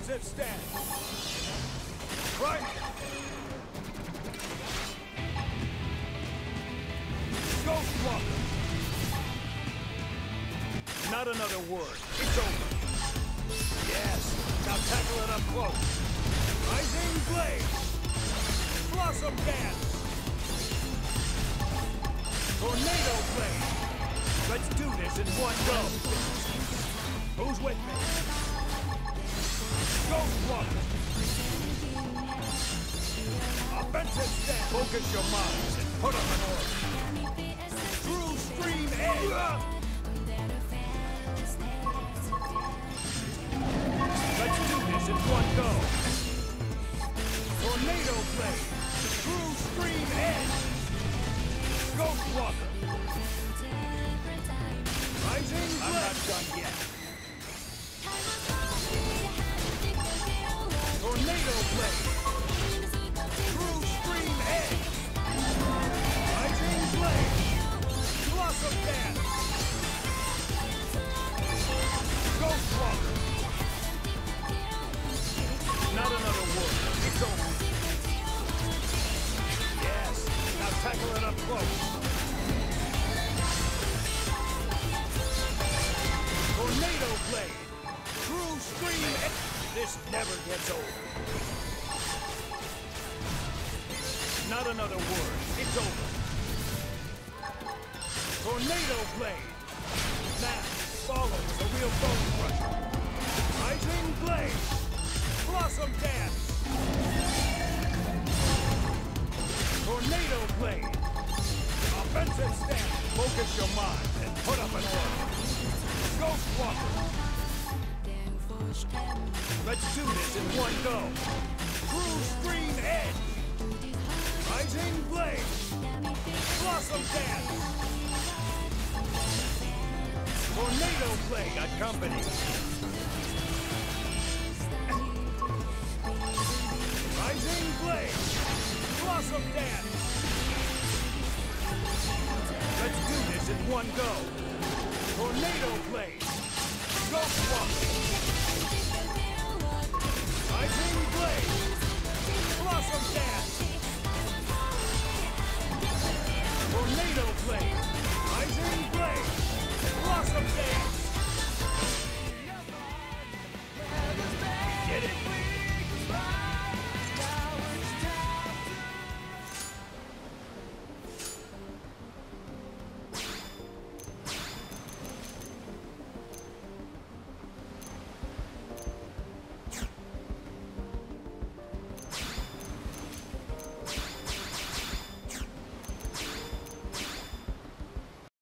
Offensive stance. Right. Ghost Walker. Not another word. It's over. Yes. Now tackle it up close. Rising Blade. Blossom Dance. Tornado Blade. Let's do this in one go. Who's with me? Ghost Walker. Offensive stance. Focus your minds and put up an order. True Stream Edge. Let's do this in one go. Tornado Blade. True Stream Edge. Ghost Walker. Rising Blade. I'm not done yet. Tornado Blade. True Stream Edge. Rising Blade. Blossom Dance. Ghost Walker. Not another word. It's over. Yes. Now tackle it up close. Tornado Blade. True Stream Edge. This never gets old. Not another word. It's over. Tornado Blade. Now, follow the real bone crusher. Rising Blade. Blossom Dance. Tornado Blade. Offensive stance. Focus your mind and put up an order. Ghost Walker. Let's do this in one go. True Stream Edge. Rising Blade. Blossom Dance. Tornado Blade. Got company. Rising Blade. Blossom Dance. Let's do this in one go. Tornado Blade. Ghost Walker.